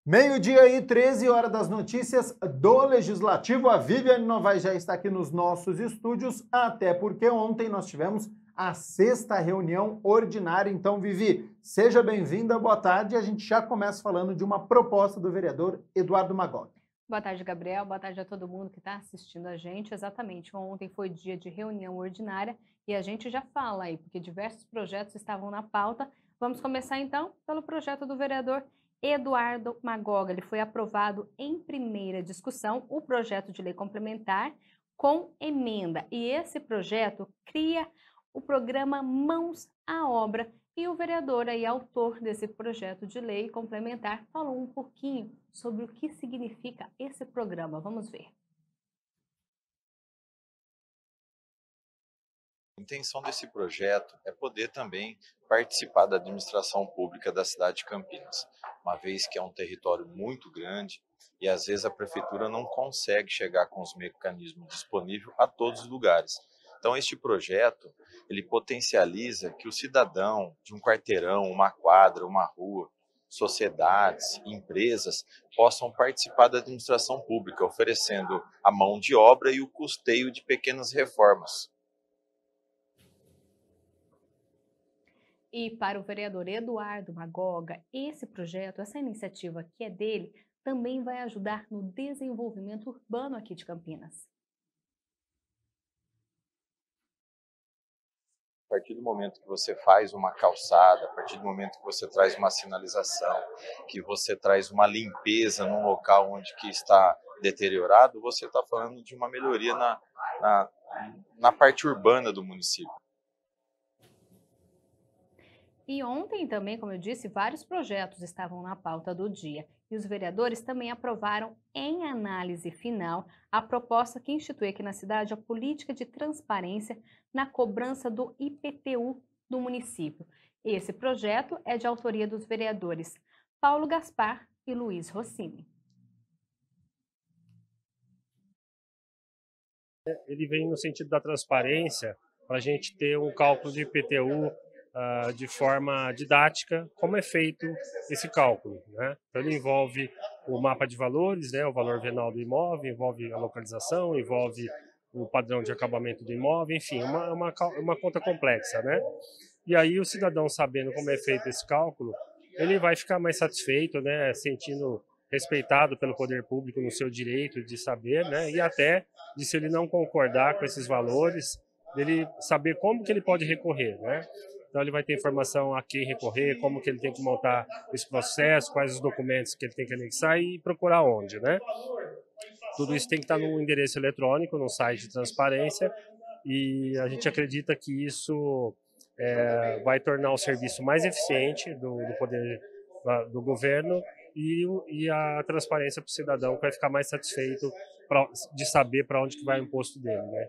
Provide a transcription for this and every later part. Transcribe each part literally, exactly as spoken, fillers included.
Meio-dia e treze, hora das notícias do Legislativo. A Viviane Novaes já está aqui nos nossos estúdios, até porque ontem nós tivemos a sexta reunião ordinária. Então, Vivi, seja bem-vinda, boa tarde. A gente já começa falando de uma proposta do vereador Eduardo Magog. Boa tarde, Gabriel. Boa tarde a todo mundo que está assistindo a gente. Exatamente, ontem foi dia de reunião ordinária e a gente já fala aí, porque diversos projetos estavam na pauta. Vamos começar então pelo projeto do vereador Eduardo Magog. Ele foi aprovado em primeira discussão, o projeto de lei complementar com emenda. E esse projeto cria o programa Mãos à Obra. E o vereador aí, autor desse projeto de lei complementar, falou um pouquinho sobre o que significa esse programa. Vamos ver. A intenção desse projeto é poder também participar da administração pública da cidade de Campinas, uma vez que é um território muito grande e às vezes a prefeitura não consegue chegar com os mecanismos disponíveis a todos os lugares. Então este projeto, ele potencializa que o cidadão de um quarteirão, uma quadra, uma rua, sociedades, empresas possam participar da administração pública, oferecendo a mão de obra e o custeio de pequenas reformas. E para o vereador Eduardo Magoga, esse projeto, essa iniciativa que é dele, também vai ajudar no desenvolvimento urbano aqui de Campinas. A partir do momento que você faz uma calçada, a partir do momento que você traz uma sinalização, que você traz uma limpeza num local onde que está deteriorado, você está falando de uma melhoria na, na, na parte urbana do município. E ontem também, como eu disse, vários projetos estavam na pauta do dia. E os vereadores também aprovaram em análise final a proposta que institui aqui na cidade a política de transparência na cobrança do I P T U do município. Esse projeto é de autoria dos vereadores Paulo Gaspar e Luiz Rossini. Ele vem no sentido da transparência, para a gente ter um cálculo de I P T U uh, de forma didática, como é feito esse cálculo, né? Então ele envolve o mapa de valores, né, o valor venal do imóvel, envolve a localização, envolve o padrão de acabamento do imóvel, enfim, uma, uma, uma conta complexa, né? E aí o cidadão, sabendo como é feito esse cálculo, ele vai ficar mais satisfeito, né, sentindo respeitado pelo poder público no seu direito de saber, né, e até de, se ele não concordar com esses valores, dele saber como que ele pode recorrer, né? Então ele vai ter informação a quem recorrer, como que ele tem que montar esse processo, quais os documentos que ele tem que anexar e procurar onde, né? Tudo isso tem que estar no endereço eletrônico, no site de transparência, e a gente acredita que isso é, vai tornar o serviço mais eficiente do, do poder do governo e, e a transparência para o cidadão, que vai ficar mais satisfeito pra, de saber para onde que vai o imposto dele, né?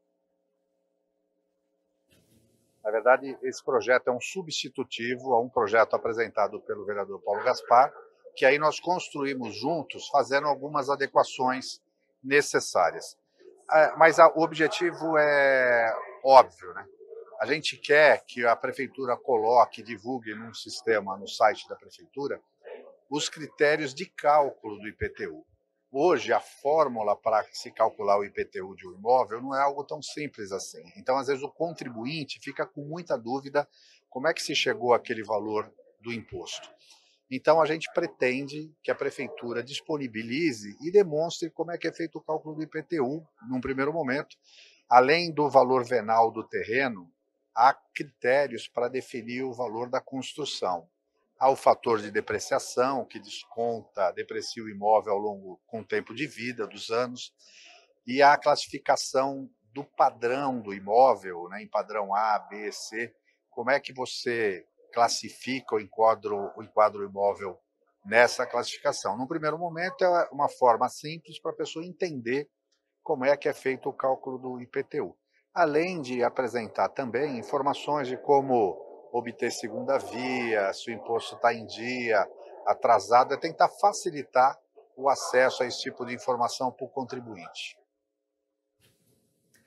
Na verdade, esse projeto é um substitutivo a um projeto apresentado pelo vereador Paulo Gaspar, que aí nós construímos juntos, fazendo algumas adequações necessárias. Mas o objetivo é óbvio, né? A gente quer que a prefeitura coloque, divulgue num sistema, no site da prefeitura, os critérios de cálculo do I P T U. Hoje, a fórmula para se calcular o I P T U de um imóvel não é algo tão simples assim. Então, às vezes, o contribuinte fica com muita dúvida como é que se chegou àquele valor do imposto. Então, a gente pretende que a prefeitura disponibilize e demonstre como é que é feito o cálculo do I P T U, num primeiro momento. Além do valor venal do terreno, há critérios para definir o valor da construção. Há o fator de depreciação, que desconta, deprecia o imóvel ao longo, com o tempo de vida, dos anos, e há a classificação do padrão do imóvel, né, em padrão A, B, C, como é que você classifica ou enquadra o enquadra o imóvel nessa classificação. No primeiro momento, é uma forma simples para a pessoa entender como é que é feito o cálculo do I P T U. Além de apresentar também informações de como obter segunda via, se o imposto está em dia, atrasado, é tentar facilitar o acesso a esse tipo de informação para o contribuinte.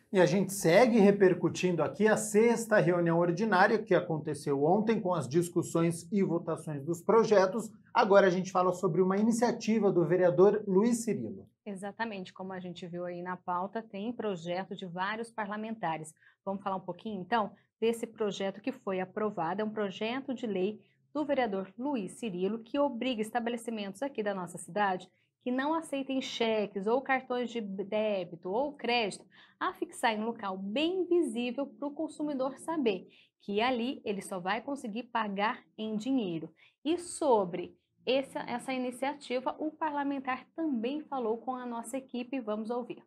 E a gente segue repercutindo aqui a sexta reunião ordinária que aconteceu ontem com as discussões e votações dos projetos. Agora a gente fala sobre uma iniciativa do vereador Luiz Cirilo. Exatamente, como a gente viu aí na pauta, tem projeto de vários parlamentares. Vamos falar um pouquinho, então, desse projeto que foi aprovado. É um projeto de lei do vereador Luiz Cirilo que obriga estabelecimentos aqui da nossa cidade que não aceitem cheques ou cartões de débito ou crédito a fixar em um local bem visível para o consumidor saber que ali ele só vai conseguir pagar em dinheiro. E sobre essa, essa iniciativa, o parlamentar também falou com a nossa equipe. Vamos ouvir.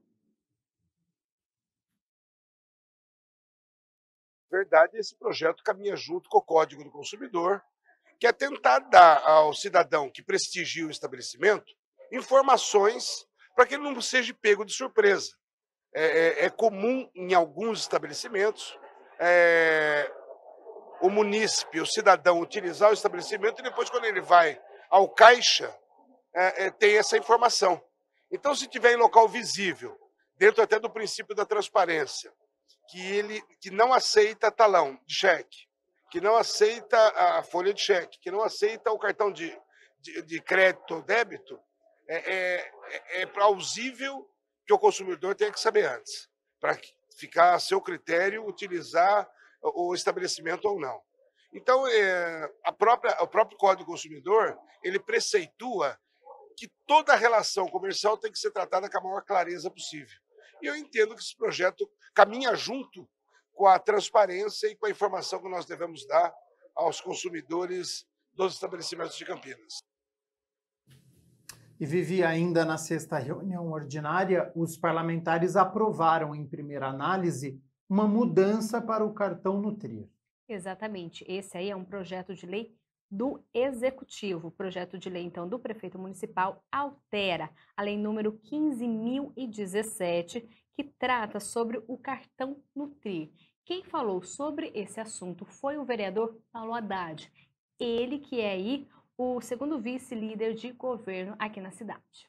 Verdade, esse projeto caminha junto com o Código do Consumidor, que é tentar dar ao cidadão que prestigia o estabelecimento informações para que ele não seja pego de surpresa. É, é, é comum em alguns estabelecimentos é, o munícipe, o cidadão, utilizar o estabelecimento e depois, quando ele vai ao caixa, é, é, tem essa informação. Então, se tiver em local visível, dentro até do princípio da transparência, que ele que não aceita talão de cheque, que não aceita a folha de cheque, que não aceita o cartão de, de, de crédito ou débito, é, é, é plausível que o consumidor tenha que saber antes, para ficar a seu critério utilizar o estabelecimento ou não. Então, é, a própria, o próprio Código do Consumidor, ele preceitua que toda relação comercial tem que ser tratada com a maior clareza possível. E eu entendo que esse projeto caminha junto com a transparência e com a informação que nós devemos dar aos consumidores dos estabelecimentos de Campinas. E Vivi, ainda na sexta reunião ordinária, os parlamentares aprovaram em primeira análise uma mudança para o cartão Nutrir. Exatamente, esse aí é um projeto de lei do Executivo. O projeto de lei, então, do prefeito municipal altera a lei número quinze mil e dezessete, que trata sobre o cartão Nutrir. Quem falou sobre esse assunto foi o vereador Paulo Haddad, ele que é aí o segundo vice-líder de governo aqui na cidade.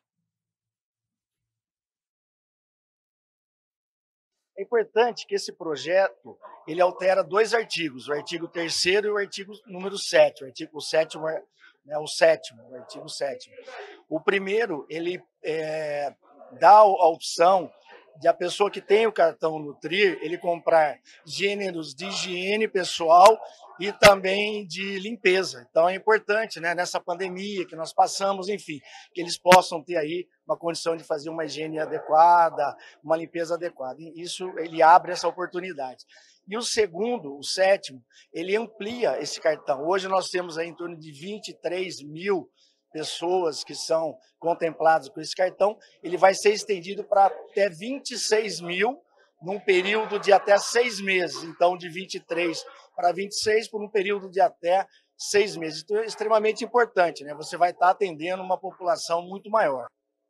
É importante que esse projeto ele altera dois artigos, o artigo terceiro e o artigo número sete. O artigo sétimo é né, o sétimo, o artigo sétimo. O primeiro, ele é, dá a opção de a pessoa que tem o cartão Nutrir, ele comprar gêneros de higiene pessoal e também de limpeza. Então é importante, né, nessa pandemia que nós passamos, enfim, que eles possam ter aí uma condição de fazer uma higiene adequada, uma limpeza adequada. E isso, ele abre essa oportunidade. E o segundo, o sétimo, ele amplia esse cartão. Hoje nós temos aí em torno de vinte e três mil pessoas que são contempladas com esse cartão. Ele vai ser estendido para até vinte e seis mil num período de até seis meses. Então, de vinte e três para vinte e seis por um período de até seis meses. Então, é extremamente importante, né? Você vai estar atendendo uma população muito maior.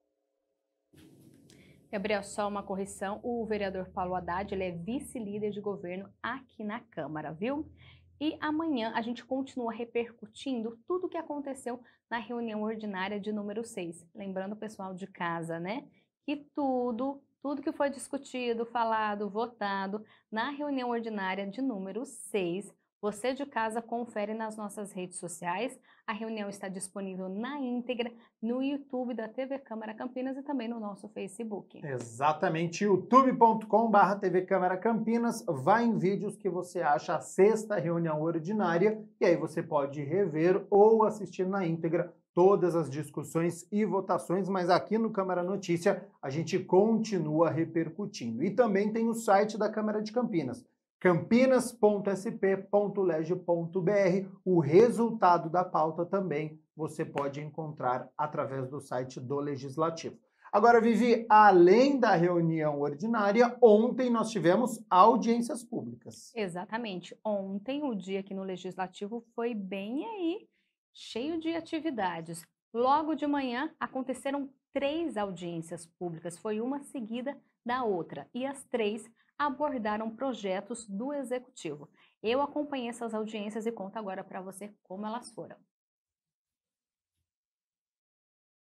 Gabriel, só uma correção, o vereador Paulo Haddad, ele é vice-líder de governo aqui na Câmara, viu? E amanhã a gente continua repercutindo tudo o que aconteceu na reunião ordinária de número seis. Lembrando o pessoal de casa, né? Que tudo, tudo que foi discutido, falado, votado na reunião ordinária de número seis, você de casa confere nas nossas redes sociais. A reunião está disponível na íntegra no YouTube da T V Câmara Campinas e também no nosso Facebook. Exatamente, youtube ponto com barra T V Câmara Campinas. Vai em vídeos que você acha a sexta reunião ordinária e aí você pode rever ou assistir na íntegra todas as discussões e votações, mas aqui no Câmara Notícia a gente continua repercutindo. E também tem o site da Câmara de Campinas, campinas ponto s p ponto leg ponto b r. O resultado da pauta também você pode encontrar através do site do Legislativo. Agora, Vivi, além da reunião ordinária, ontem nós tivemos audiências públicas. Exatamente. Ontem, o dia aqui no Legislativo foi bem aí, cheio de atividades. Logo de manhã, aconteceram três audiências públicas, foi uma seguida da outra, e as três abordaram projetos do Executivo. Eu acompanhei essas audiências e conto agora para você como elas foram.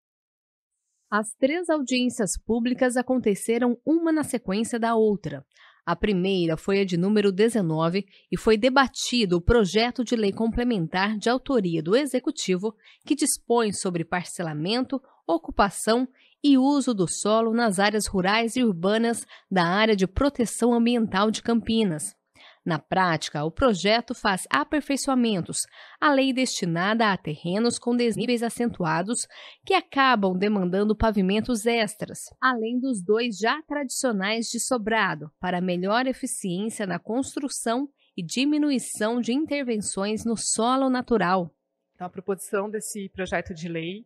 As três audiências públicas aconteceram uma na sequência da outra. A primeira foi a de número dezenove e foi debatido o projeto de lei complementar de autoria do Executivo que dispõe sobre parcelamento, ocupação e uso do solo nas áreas rurais e urbanas da Área de Proteção Ambiental de Campinas. Na prática, o projeto faz aperfeiçoamentos à lei destinada a terrenos com desníveis acentuados que acabam demandando pavimentos extras, além dos dois já tradicionais de sobrado, para melhor eficiência na construção e diminuição de intervenções no solo natural. Então, a proposição desse projeto de lei,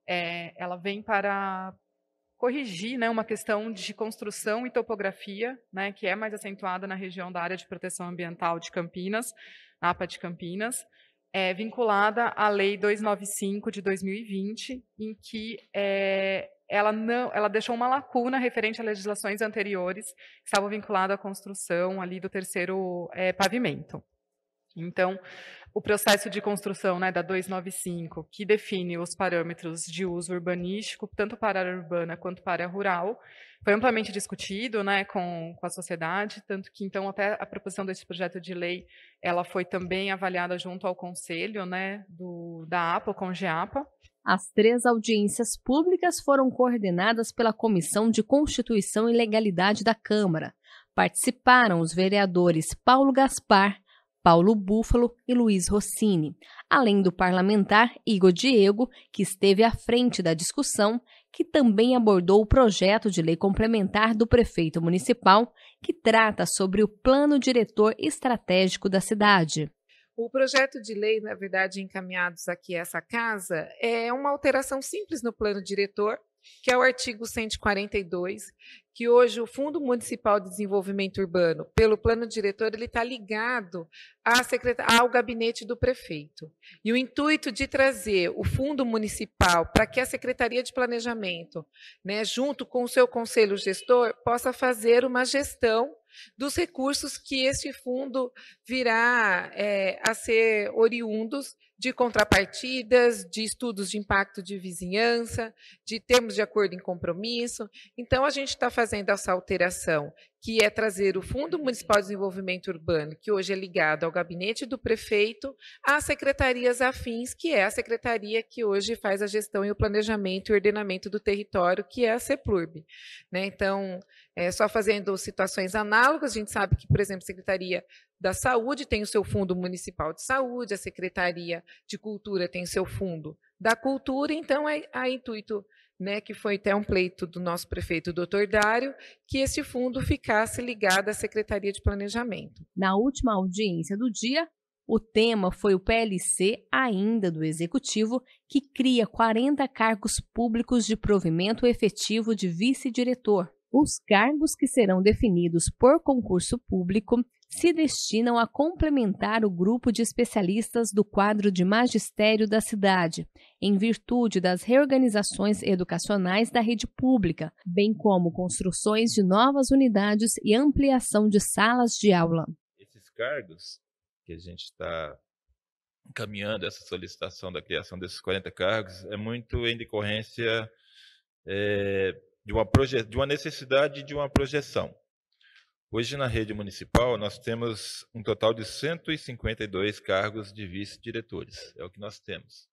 é, ela vem para corrigir, né, uma questão de construção e topografia, né, que é mais acentuada na região da Área de Proteção Ambiental de Campinas, A P A de Campinas, é, vinculada à Lei duzentos e noventa e cinco de dois mil e vinte, em que é, ela, não, ela deixou uma lacuna referente a legislações anteriores que estavam vinculadas à construção ali do terceiro é, pavimento. Então, o processo de construção, né, da duzentos e noventa e cinco, que define os parâmetros de uso urbanístico, tanto para a área urbana quanto para a área rural, foi amplamente discutido, né, com, com a sociedade, tanto que, então, até a proposição desse projeto de lei, ela foi também avaliada junto ao Conselho, né, do, da A P A, o CONGEAPA. As três audiências públicas foram coordenadas pela Comissão de Constituição e Legalidade da Câmara. Participaram os vereadores Paulo Gaspar, Paulo Búfalo e Luiz Rossini, além do parlamentar Igor Diego, que esteve à frente da discussão, que também abordou o projeto de lei complementar do prefeito municipal, que trata sobre o plano diretor estratégico da cidade. O projeto de lei, na verdade, encaminhados aqui a essa casa, é uma alteração simples no plano diretor, que é o artigo cento e quarenta e dois, que hoje o Fundo Municipal de Desenvolvimento Urbano, pelo plano diretor, ele está ligado à secreta- ao gabinete do prefeito. E o intuito de trazer o Fundo Municipal para que a Secretaria de Planejamento, né, junto com o seu conselho gestor, possa fazer uma gestão dos recursos que esse fundo virá é, a ser oriundos de contrapartidas, de estudos de impacto de vizinhança, de termos de acordo em compromisso. Então, a gente está fazendo essa alteração, que é trazer o Fundo Municipal de Desenvolvimento Urbano, que hoje é ligado ao gabinete do prefeito, às secretarias afins, que é a secretaria que hoje faz a gestão e o planejamento e ordenamento do território, que é a CEPLURB. Né? Então, é, só fazendo situações análogas, a gente sabe que, por exemplo, a Secretaria da Saúde tem o seu Fundo Municipal de Saúde, a Secretaria de Cultura tem o seu Fundo da Cultura, então é a intuito, né, que foi até um pleito do nosso prefeito, doutor Dário, que esse fundo ficasse ligado à Secretaria de Planejamento. Na última audiência do dia, o tema foi o P L C, ainda do Executivo, que cria quarenta cargos públicos de provimento efetivo de vice-diretor. Os cargos, que serão definidos por concurso público, se destinam a complementar o grupo de especialistas do quadro de magistério da cidade, em virtude das reorganizações educacionais da rede pública, bem como construções de novas unidades e ampliação de salas de aula. Esses cargos que a gente está encaminhando, essa solicitação da criação desses quarenta cargos, é muito em decorrência é, de, uma proje- de uma necessidade de uma projeção. Hoje, na rede municipal, nós temos um total de cento e cinquenta e dois cargos de vice-diretores, é o que nós temos.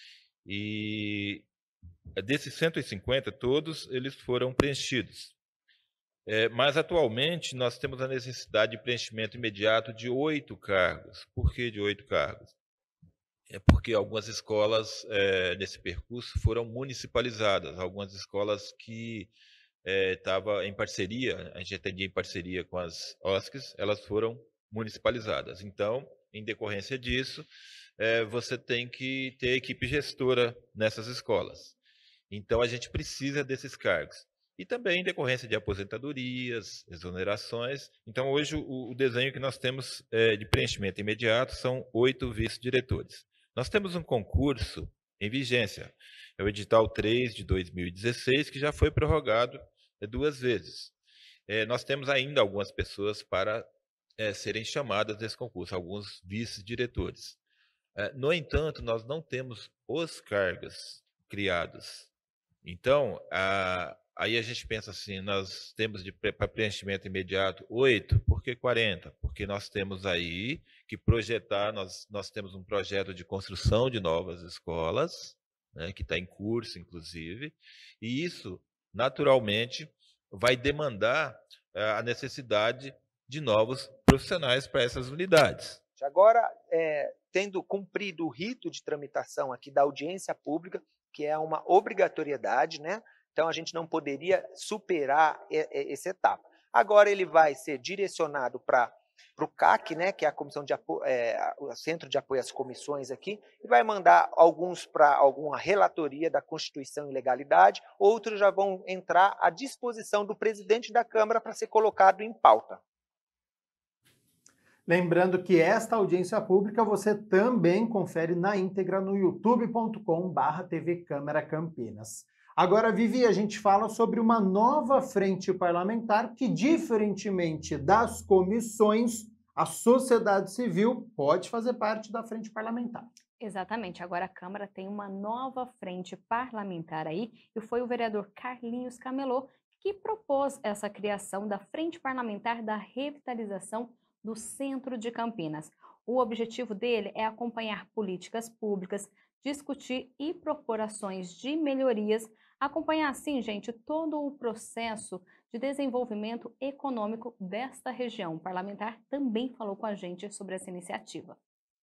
E desses cento e cinquenta, todos eles foram preenchidos. É, mas, atualmente, nós temos a necessidade de preenchimento imediato de oito cargos. Por que de oito cargos? É porque algumas escolas, é, nesse percurso, foram municipalizadas. Algumas escolas que estava é, em parceria, a gente atendia em parceria com as O S Cs, elas foram municipalizadas. Então, em decorrência disso, é, você tem que ter equipe gestora nessas escolas. Então, a gente precisa desses cargos. E também em decorrência de aposentadorias, exonerações. Então, hoje, o, o desenho que nós temos é, de preenchimento imediato são oito vice-diretores. Nós temos um concurso em vigência, é o edital três de dois mil e dezesseis, que já foi prorrogado duas vezes. É, nós temos ainda algumas pessoas para é, serem chamadas desse concurso, alguns vice-diretores. É, no entanto, nós não temos os cargos criados. Então, a, aí a gente pensa assim, nós temos de para preenchimento imediato oito, por que quarenta? Porque nós temos aí que projetar, nós, nós temos um projeto de construção de novas escolas, né, que está em curso, inclusive, e isso, naturalmente, vai demandar a necessidade de novos profissionais para essas unidades. Agora, é, tendo cumprido o rito de tramitação aqui da audiência pública, que é uma obrigatoriedade, né? Então a gente não poderia superar essa etapa. Agora ele vai ser direcionado para o C A C, né, que é a comissão de apoio, é, o Centro de Apoio às Comissões aqui, e vai mandar alguns para alguma relatoria da Constituição e Legalidade, outros já vão entrar à disposição do presidente da Câmara para ser colocado em pauta. Lembrando que esta audiência pública você também confere na íntegra no youtube ponto com barra T V Câmara Campinas. Agora, Vivi, a gente fala sobre uma nova frente parlamentar que, diferentemente das comissões, a sociedade civil pode fazer parte da frente parlamentar. Exatamente. Agora a Câmara tem uma nova frente parlamentar aí, e foi o vereador Carlinhos Camelô que propôs essa criação da Frente Parlamentar da Revitalização do Centro de Campinas. O objetivo dele é acompanhar políticas públicas, discutir e propor ações de melhorias, acompanhar assim, gente, todo o processo de desenvolvimento econômico desta região. O parlamentar também falou com a gente sobre essa iniciativa.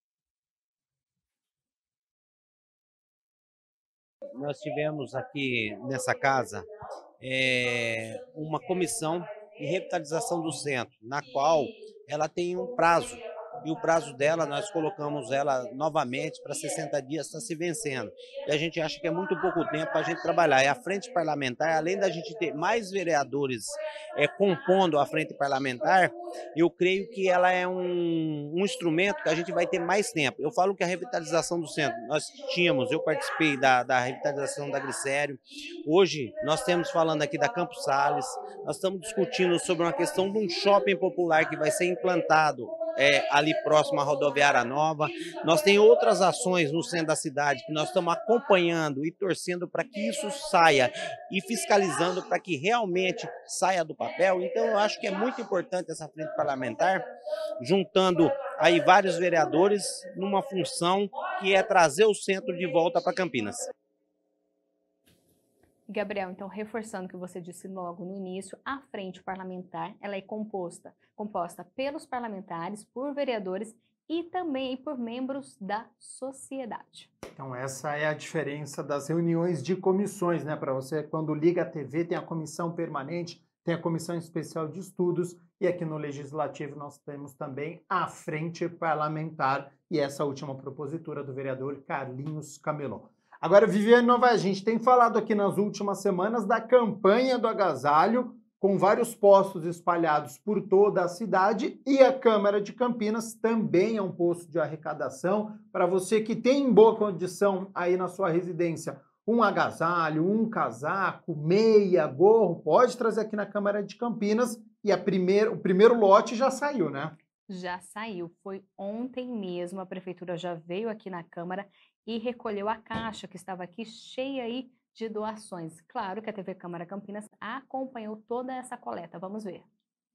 Nós tivemos aqui nessa casa é, uma comissão de revitalização do centro, na qual ela tem um prazo, e o prazo dela, nós colocamos ela novamente para sessenta dias, está se vencendo. E a gente acha que é muito pouco tempo para a gente trabalhar. E a frente parlamentar, além da gente ter mais vereadores é, compondo a frente parlamentar, eu creio que ela é um, um instrumento que a gente vai ter mais tempo. Eu falo que a revitalização do centro, nós tínhamos, eu participei da, da revitalização da Glicério. Hoje, nós temos falando aqui da Campos Sales, nós estamos discutindo sobre uma questão de um shopping popular que vai ser implantado É, ali próximo à rodoviária nova. Nós temos outras ações no centro da cidade que nós estamos acompanhando e torcendo para que isso saia e fiscalizando para que realmente saia do papel. Então eu acho que é muito importante essa frente parlamentar, juntando aí vários vereadores numa função que é trazer o centro de volta para Campinas. Gabriel, então, reforçando o que você disse logo no início, a frente parlamentar ela é composta, composta pelos parlamentares, por vereadores e também por membros da sociedade. Então essa é a diferença das reuniões de comissões, né? Para você, quando liga a T V, tem a comissão permanente, tem a comissão especial de estudos, e aqui no Legislativo nós temos também a frente parlamentar e essa última propositura do vereador Carlinhos Camelô. Agora, Viviane Novaes, a gente tem falado aqui nas últimas semanas da campanha do agasalho, com vários postos espalhados por toda a cidade, e a Câmara de Campinas também é um posto de arrecadação. Para você que tem em boa condição aí na sua residência um agasalho, um casaco, meia, gorro, pode trazer aqui na Câmara de Campinas, e a primeir, o primeiro lote já saiu, né? Já saiu, foi ontem mesmo, a Prefeitura já veio aqui na Câmara e recolheu a caixa que estava aqui cheia aí de doações. Claro que a T V Câmara Campinas acompanhou toda essa coleta. Vamos ver.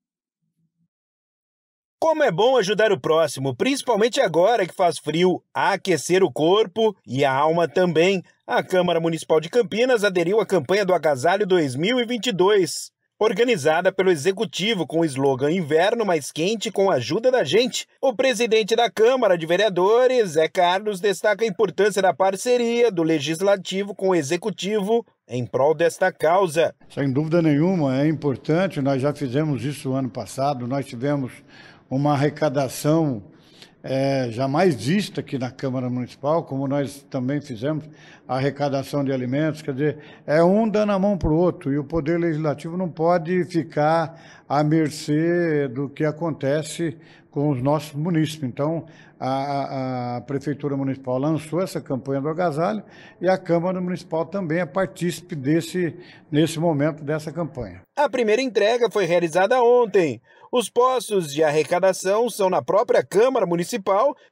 Como é bom ajudar o próximo, principalmente agora que faz frio, aquecer o corpo e a alma também. A Câmara Municipal de Campinas aderiu à campanha do Agasalho dois mil e vinte e dois. Organizada pelo Executivo com o slogan Inverno mais quente com a ajuda da gente. O presidente da Câmara de Vereadores, Zé Carlos, destaca a importância da parceria do Legislativo com o Executivo em prol desta causa. Sem dúvida nenhuma, é importante, nós já fizemos isso ano passado, nós tivemos uma arrecadação é, jamais vista aqui na Câmara Municipal, como nós também fizemos a arrecadação de alimentos, quer dizer, é um dando a mão para o outro, e o Poder Legislativo não pode ficar à mercê do que acontece com os nossos munícipes. Então, a, a Prefeitura Municipal lançou essa campanha do agasalho e a Câmara Municipal também é partícipe desse, nesse momento dessa campanha. A primeira entrega foi realizada ontem. Os postos de arrecadação são na própria Câmara Municipal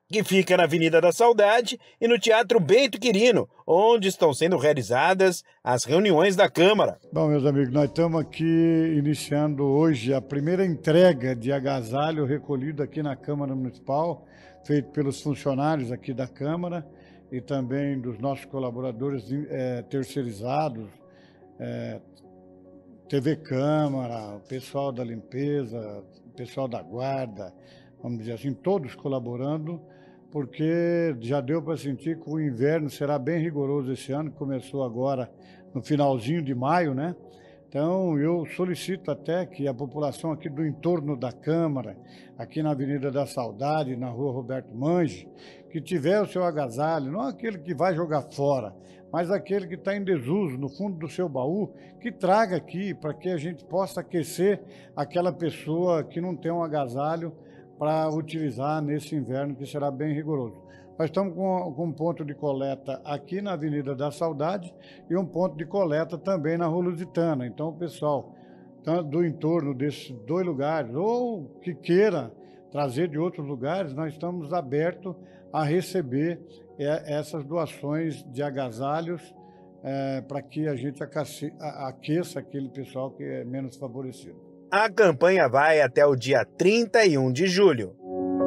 que fica na Avenida da Saudade e no Teatro Bento Quirino, onde estão sendo realizadas as reuniões da Câmara. Bom, meus amigos, nós estamos aqui iniciando hoje a primeira entrega de agasalho recolhido aqui na Câmara Municipal, feito pelos funcionários aqui da Câmara e também dos nossos colaboradores é, terceirizados, é, T V Câmara, o pessoal da limpeza, o pessoal da guarda, vamos dizer assim, todos colaborando, porque já deu para sentir que o inverno será bem rigoroso esse ano, que começou agora no finalzinho de maio, né? Então, eu solicito até que a população aqui do entorno da Câmara, aqui na Avenida da Saudade, na Rua Roberto Mange, que tiver o seu agasalho, não aquele que vai jogar fora, mas aquele que está em desuso, no fundo do seu baú, que traga aqui para que a gente possa aquecer aquela pessoa que não tem um agasalho para utilizar nesse inverno, que será bem rigoroso. Nós estamos com, com um ponto de coleta aqui na Avenida da Saudade e um ponto de coleta também na Rua Lusitana. Então, o pessoal tanto do entorno desses dois lugares, ou que queira trazer de outros lugares, nós estamos abertos a receber é, essas doações de agasalhos é, para que a gente aqueça, aqueça aquele pessoal que é menos favorecido. A campanha vai até o dia trinta e um de julho.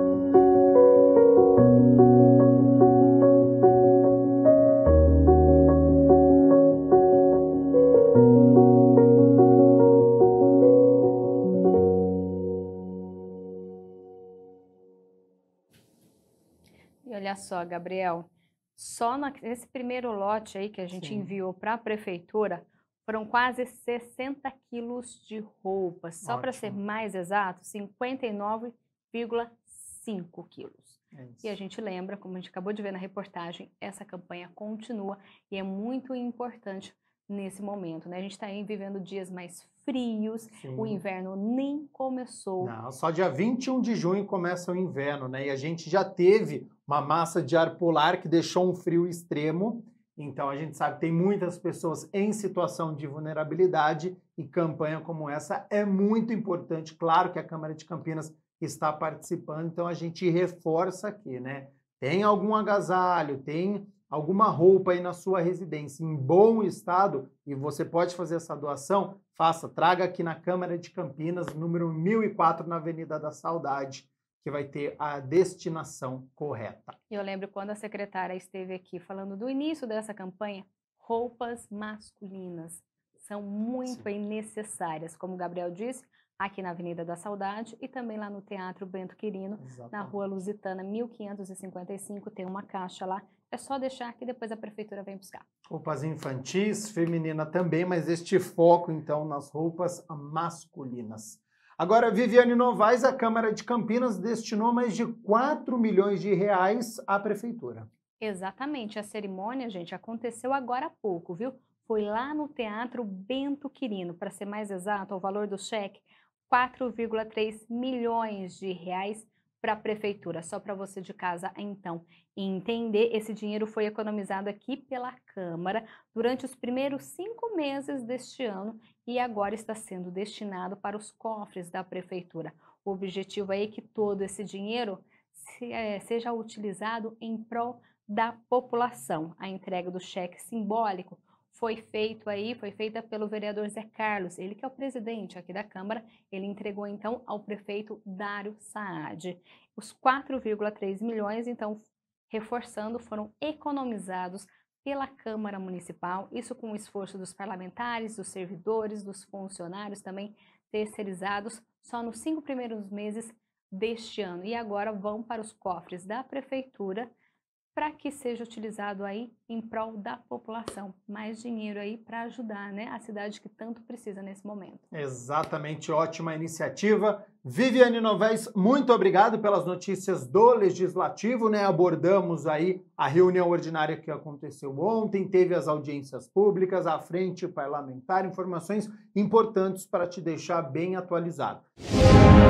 E olha só, Gabriel, só nesse primeiro lote aí que a gente Sim. enviou para a prefeitura, foram quase sessenta quilos de roupas. Só para ser mais exato, cinquenta e nove vírgula cinco quilos. É e a gente lembra, como a gente acabou de ver na reportagem, essa campanha continua e é muito importante nesse momento, né? A gente está aí vivendo dias mais frios, Sim. o inverno nem começou. Não, só dia vinte e um de junho começa o inverno, né? E a gente já teve uma massa de ar polar que deixou um frio extremo. Então, a gente sabe que tem muitas pessoas em situação de vulnerabilidade e campanha como essa é muito importante. Claro que a Câmara de Campinas está participando, então a gente reforça aqui, né? Tem algum agasalho, tem alguma roupa aí na sua residência em bom estado e você pode fazer essa doação, faça, traga aqui na Câmara de Campinas, número mil e quatro, na Avenida da Saudade, que vai ter a destinação correta. Eu lembro quando a secretária esteve aqui falando do início dessa campanha, roupas masculinas são muito Sim. necessárias, como o Gabriel disse, aqui na Avenida da Saudade e também lá no Teatro Bento Quirino, Exatamente. Na Rua Lusitana, mil quinhentos e cinquenta e cinco, tem uma caixa lá, é só deixar que depois a prefeitura vem buscar. Roupas infantis, feminina também, mas este foco então nas roupas masculinas. Agora, Viviane Novaes, a Câmara de Campinas destinou mais de quatro milhões de reais à prefeitura. Exatamente. A cerimônia, gente, aconteceu agora há pouco, viu? Foi lá no Teatro Bento Quirino. Para ser mais exato, o valor do cheque, quatro vírgula três milhões de reais para a prefeitura. Só para você de casa, então, entender, esse dinheiro foi economizado aqui pela Câmara durante os primeiros cinco meses deste ano e agora está sendo destinado para os cofres da prefeitura. O objetivo é que todo esse dinheiro se, é, seja utilizado em prol da população. A entrega do cheque simbólico foi feito aí, foi feita pelo vereador Zé Carlos, ele que é o presidente aqui da Câmara, ele entregou então ao prefeito Dário Saad. Os quatro vírgula três milhões, então, reforçando, foram economizados pela Câmara Municipal, isso com o esforço dos parlamentares, dos servidores, dos funcionários também terceirizados, só nos cinco primeiros meses deste ano. E agora vão para os cofres da prefeitura, para que seja utilizado aí em prol da população. Mais dinheiro aí para ajudar, né, a cidade que tanto precisa nesse momento. Exatamente, ótima iniciativa. Viviane Novaes, muito obrigado pelas notícias do Legislativo, né? Abordamos aí a reunião ordinária que aconteceu ontem, teve as audiências públicas, a frente parlamentar, informações importantes para te deixar bem atualizado.